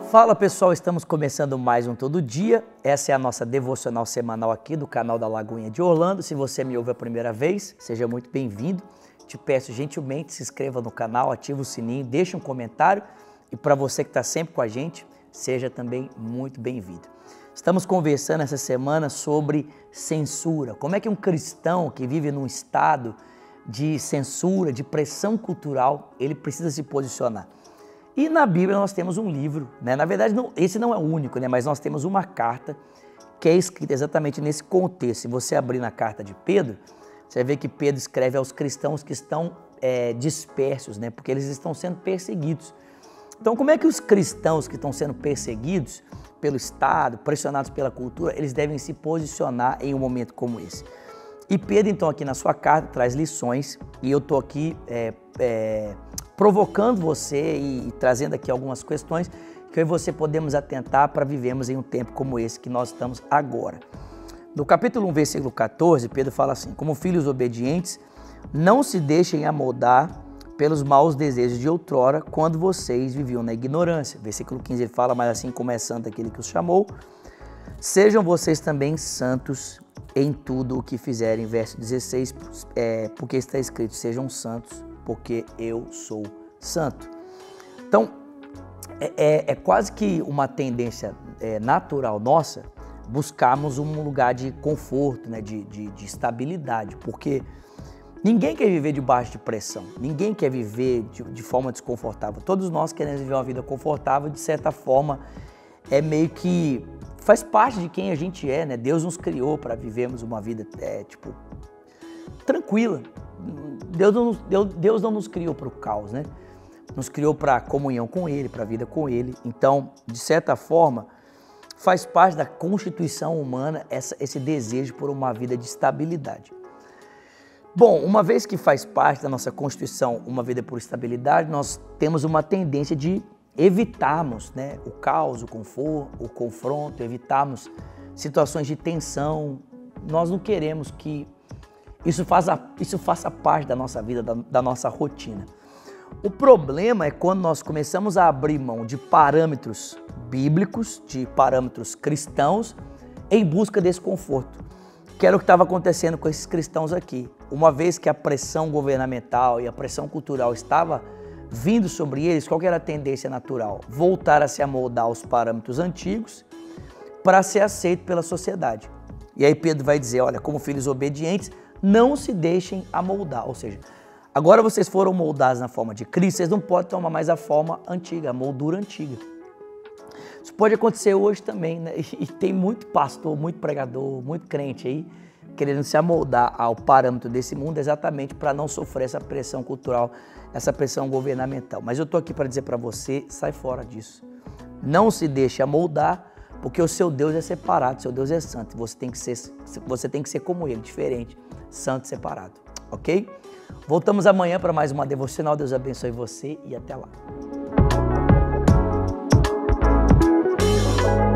Fala pessoal, estamos começando mais um Todo Dia. Essa é a nossa devocional semanal aqui do canal da Lagoinha de Orlando. Se você me ouve a primeira vez, seja muito bem-vindo. Te peço gentilmente, se inscreva no canal, ative o sininho, deixe um comentário. E para você que está sempre com a gente, seja também muito bem-vindo. Estamos conversando essa semana sobre censura. Como é que um cristão que vive num estado de censura, de pressão cultural, ele precisa se posicionar. E na Bíblia nós temos um livro, né? Na verdade esse não é o único, né? Mas nós temos uma carta que é escrita exatamente nesse contexto. Se você abrir na carta de Pedro, você vai ver que Pedro escreve aos cristãos que estão dispersos, né? Porque eles estão sendo perseguidos. Então como é que os cristãos que estão sendo perseguidos pelo Estado, pressionados pela cultura, eles devem se posicionar em um momento como esse? E Pedro então aqui na sua carta traz lições e eu estou aqui provocando você e trazendo aqui algumas questões que eu e você podemos atentar para vivermos em um tempo como esse que nós estamos agora. No capítulo 1, versículo 14, Pedro fala assim: como filhos obedientes, não se deixem amoldar pelos maus desejos de outrora, quando vocês viviam na ignorância. Versículo 15 ele fala, mas assim como é santo aquele que os chamou, sejam vocês também santos em tudo o que fizerem. Verso 16, porque está escrito, sejam santos, porque eu sou santo. Então, é quase que uma tendência natural nossa buscarmos um lugar de conforto, né, de estabilidade, porque ninguém quer viver debaixo de pressão, ninguém quer viver de forma desconfortável. Todos nós queremos viver uma vida confortável, de certa forma, meio que faz parte de quem a gente é, né? Deus nos criou para vivermos uma vida, tranquila. Deus não nos criou para o caos, né? Nos criou para a comunhão com Ele, para a vida com Ele. Então, de certa forma, faz parte da constituição humana esse desejo por uma vida de estabilidade. Bom, uma vez que faz parte da nossa constituição uma vida por estabilidade, nós temos uma tendência de evitarmos, né, o caos, o confronto, evitarmos situações de tensão. Nós não queremos que isso faça parte da nossa vida, da nossa rotina. O problema é quando nós começamos a abrir mão de parâmetros bíblicos, de parâmetros cristãos, em busca desse conforto. Que era o que estava acontecendo com esses cristãos aqui. Uma vez que a pressão governamental e a pressão cultural estava vindo sobre eles, qual que era a tendência natural? Voltar a se amoldar aos parâmetros antigos para ser aceito pela sociedade. E aí Pedro vai dizer, olha, como filhos obedientes, não se deixem amoldar. Ou seja, agora vocês foram moldados na forma de Cristo, vocês não podem tomar mais a forma antiga, a moldura antiga. Isso pode acontecer hoje também, né? E tem muito pastor, muito pregador, muito crente aí querendo se amoldar ao parâmetro desse mundo exatamente para não sofrer essa pressão cultural, essa pressão governamental. Mas eu estou aqui para dizer para você, sai fora disso. Não se deixe amoldar, porque o seu Deus é separado, seu Deus é santo. Você tem que ser como Ele, diferente, santo e separado, ok? Voltamos amanhã para mais uma devocional. Deus abençoe você e até lá.